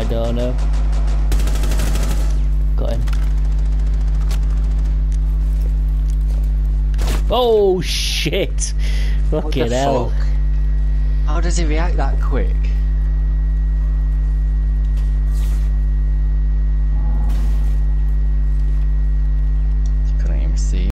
don't know. Got him. Oh shit! Fucking hell. Fuck? How does he react that quick? Couldn't even see.